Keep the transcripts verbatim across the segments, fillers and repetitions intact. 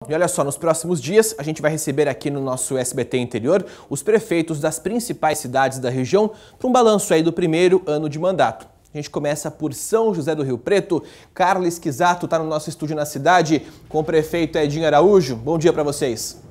E olha só, nos próximos dias a gente vai receber aqui no nosso S B T Interior os prefeitos das principais cidades da região para um balanço aí do primeiro ano de mandato. A gente começa por São José do Rio Preto. Carla Esquisato está no nosso estúdio na cidade com o prefeito Edinho Araújo. Bom dia para vocês.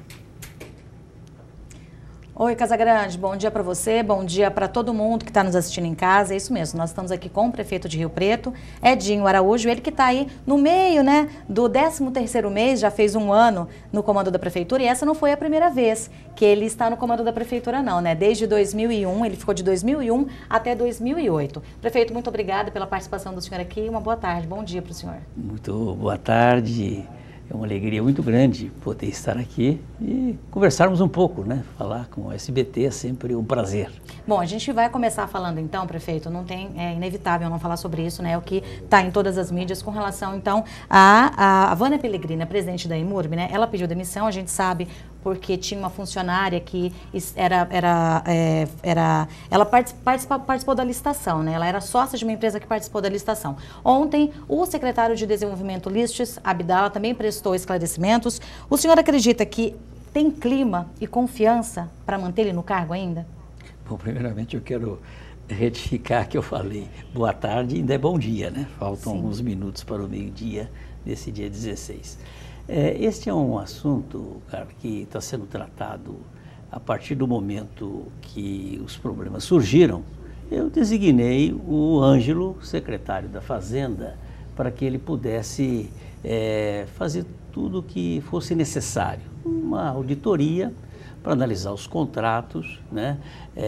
Oi, Casagrande, bom dia para você, bom dia para todo mundo que está nos assistindo em casa. É isso mesmo, nós estamos aqui com o prefeito de Rio Preto, Edinho Araújo, ele que está aí no meio, né, do décimo terceiro mês, já fez um ano no comando da prefeitura, e essa não foi a primeira vez que ele está no comando da prefeitura não, né, desde dois mil e um, ele ficou de dois mil e um até dois mil e oito. Prefeito, muito obrigada pela participação do senhor aqui, uma boa tarde, bom dia para o senhor. Muito boa tarde. É uma alegria muito grande poder estar aqui e conversarmos um pouco, né? Falar com o S B T é sempre um prazer. Bom, a gente vai começar falando então, prefeito, não tem, é inevitável não falar sobre isso, né? É o que está em todas as mídias com relação, então, a, a, a Vânia Pellegrini, a presidente da Imurb, né? Ela pediu demissão, a gente sabe porque tinha uma funcionária que era, era, é, era ela participa, participou da licitação, né? Ela era sócia de uma empresa que participou da licitação. Ontem, o secretário de Desenvolvimento Listes, Abdala, também prestou esclarecimentos. O senhor acredita que tem clima e confiança para manter ele no cargo ainda? Bom, primeiramente eu quero retificar que eu falei boa tarde e ainda é bom dia, né? Faltam Sim. alguns minutos para o meio-dia desse dia dezesseis. É, este é um assunto, cara, que está sendo tratado a partir do momento que os problemas surgiram. Eu designei o Ângelo, secretário da Fazenda, para que ele pudesse é, fazer tudo o que fosse necessário. Uma auditoria para analisar os contratos, né?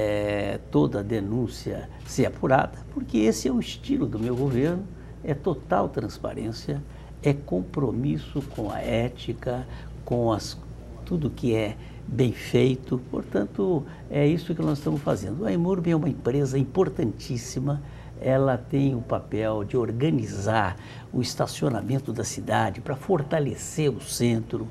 É, toda a denúncia ser apurada, porque esse é o estilo do meu governo, é total transparência, é compromisso com a ética, com as, tudo que é bem feito. Portanto, é isso que nós estamos fazendo. A Imurb é uma empresa importantíssima, ela tem o papel de organizar o estacionamento da cidade para fortalecer o centro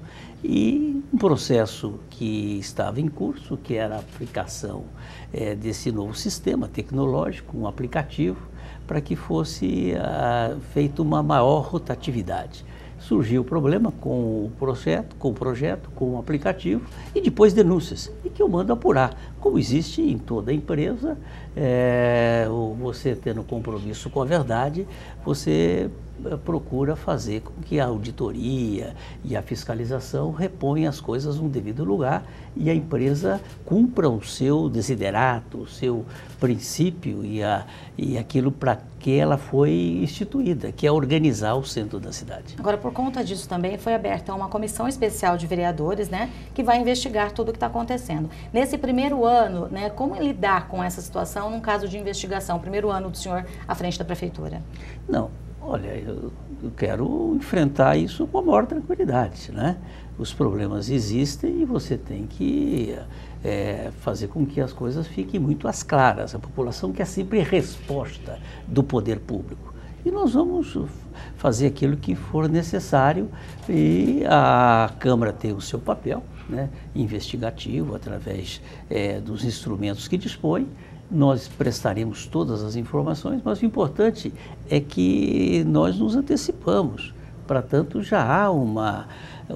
e um processo que estava em curso, que era a aplicação é, desse novo sistema tecnológico, um aplicativo, para que fosse uh, feita uma maior rotatividade. Surgiu o problema com o projeto, com o projeto, com o aplicativo e depois denúncias, e que eu mando apurar. Como existe em toda empresa, é, você tendo compromisso com a verdade, você procura fazer com que a auditoria e a fiscalização reponham as coisas no devido lugar e a empresa cumpra o seu desiderato, o seu princípio e, a, e aquilo para que ela foi instituída, que é organizar o centro da cidade. Agora, por conta disso também foi aberta uma comissão especial de vereadores, né, que vai investigar tudo o que está acontecendo. Nesse primeiro ano, né, como lidar com essa situação num caso de investigação, primeiro ano do senhor à frente da prefeitura? Não. Olha, eu, eu quero enfrentar isso com a maior tranquilidade, né? Os problemas existem e você tem que é, fazer com que as coisas fiquem muito às claras. A população quer sempre resposta do poder público. E nós vamos fazer aquilo que for necessário e a Câmara tem o seu papel, né, investigativo, através é, dos instrumentos que dispõe. Nós prestaremos todas as informações, mas o importante é que nós nos antecipamos. Para tanto, já há uma, um,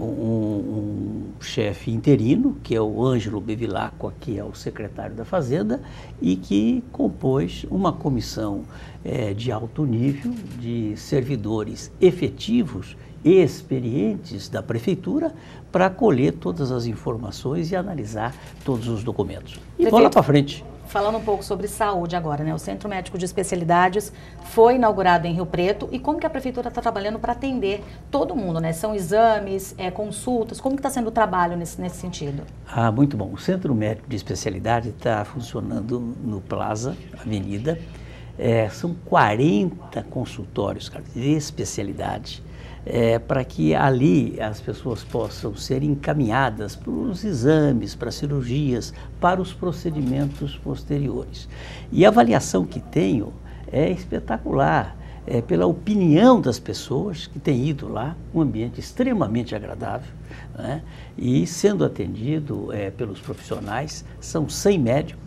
um chefe interino, que é o Ângelo Bevilacqua, que é o secretário da Fazenda, e que compôs uma comissão é, de alto nível, de servidores efetivos e experientes da prefeitura, para colher todas as informações e analisar todos os documentos. E bola para frente. Falando um pouco sobre saúde agora, né? O Centro Médico de Especialidades foi inaugurado em Rio Preto e como que a prefeitura está trabalhando para atender todo mundo, né? São exames, é, consultas, como que está sendo o trabalho nesse, nesse sentido? Ah, muito bom. O Centro Médico de Especialidade está funcionando no Plaza, Avenida. É, são quarenta consultórios, cara, de especialidade. É, para que ali as pessoas possam ser encaminhadas para os exames, para cirurgias, para os procedimentos posteriores. E a avaliação que tenho é espetacular, é pela opinião das pessoas que têm ido lá, um ambiente extremamente agradável, né? E sendo atendido é, pelos profissionais, são cem médicos,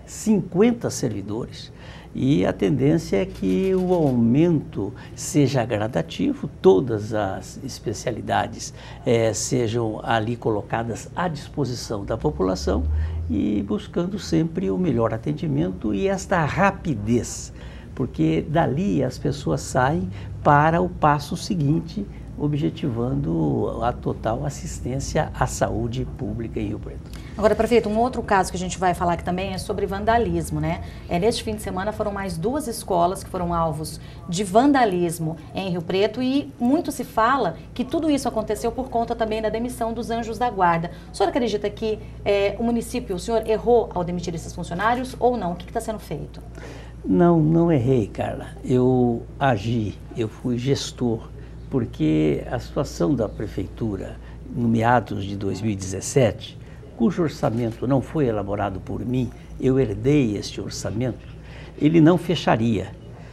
cinquenta servidores. E a tendência é que o aumento seja gradativo, todas as especialidades eh, sejam ali colocadas à disposição da população e buscando sempre o melhor atendimento e esta rapidez, porque dali as pessoas saem para o passo seguinte, objetivando a total assistência à saúde pública em Rio Preto. Agora, prefeito, um outro caso que a gente vai falar aqui também é sobre vandalismo, né? É, neste fim de semana foram mais duas escolas que foram alvos de vandalismo em Rio Preto e muito se fala que tudo isso aconteceu por conta também da demissão dos anjos da guarda. O senhor acredita que é, o município, o senhor errou ao demitir esses funcionários ou não? O que está sendo feito? Não, não errei, Carla. Eu agi, eu fui gestor, porque a situação da prefeitura, no meados de dois mil e dezessete, cujo orçamento não foi elaborado por mim, eu herdei este orçamento, ele não fecharia.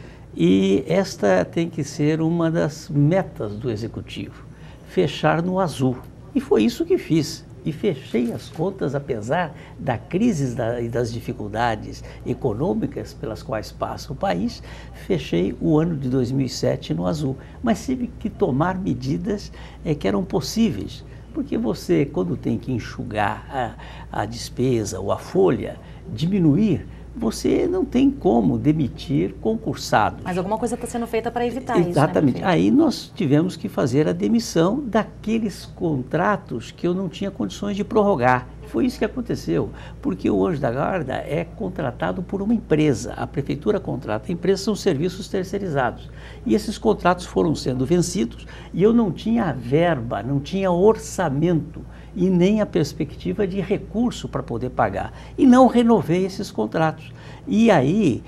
E esta tem que ser uma das metas do Executivo, fechar no azul. E foi isso que fiz. E fechei as contas, apesar da crise e das dificuldades econômicas pelas quais passa o país, fechei o ano de dois mil e sete no azul. Mas tive que tomar medidas é, que eram possíveis, porque você, quando tem que enxugar a, a despesa ou a folha, diminuir, você não tem como demitir concursados. Mas alguma coisa está sendo feita para evitar isso, né? Exatamente. Aí nós tivemos que fazer a demissão daqueles contratos que eu não tinha condições de prorrogar. Foi isso que aconteceu, porque o anjo da guarda é contratado por uma empresa. A prefeitura contrata a empresa, são serviços terceirizados. E esses contratos foram sendo vencidos e eu não tinha verba, não tinha orçamento e nem a perspectiva de recurso para poder pagar. E não renovei esses contratos. E aí,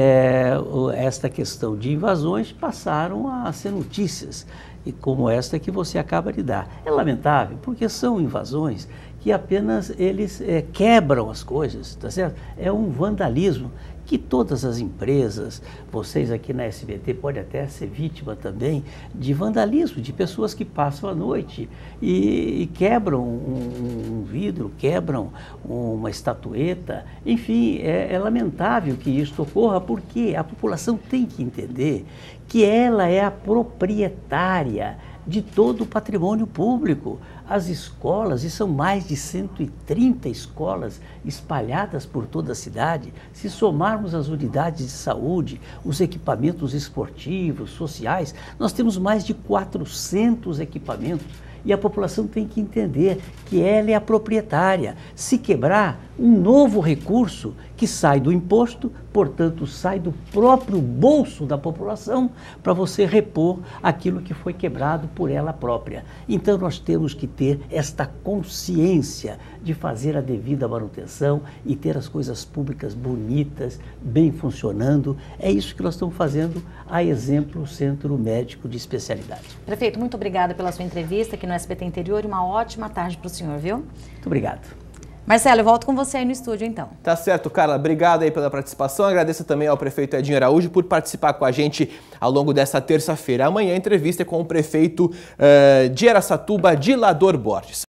é, esta questão de invasões passaram a ser notícias, e como esta que você acaba de dar. É lamentável, porque são invasões que apenas eles é, quebram as coisas, tá certo? É um vandalismo que todas as empresas, vocês aqui na S B T podem até ser vítima também de vandalismo, de pessoas que passam a noite e, e quebram um, um vidro, quebram uma estatueta, enfim, é, é lamentável que isso ocorra, porque a população tem que entender que ela é a proprietária de todo o patrimônio público. As escolas, e são mais de cento e trinta escolas espalhadas por toda a cidade, se somarmos as unidades de saúde, os equipamentos esportivos, sociais, nós temos mais de quatrocentos equipamentos. E a população tem que entender que ela é a proprietária. Se quebrar, um novo recurso que sai do imposto, portanto, sai do próprio bolso da população para você repor aquilo que foi quebrado por ela própria. Então, nós temos que ter esta consciência de fazer a devida manutenção e ter as coisas públicas bonitas, bem funcionando. É isso que nós estamos fazendo, a exemplo, o Centro Médico de Especialidade. Prefeito, muito obrigada pela sua entrevista aqui no S B T Interior e uma ótima tarde para o senhor, viu? Muito obrigado. Marcelo, eu volto com você aí no estúdio, então. Tá certo, Carla. Obrigado aí pela participação. Agradeço também ao prefeito Edinho Araújo por participar com a gente ao longo dessa terça-feira. Amanhã a entrevista é com o prefeito uh, de Araçatuba, Dilador Borges.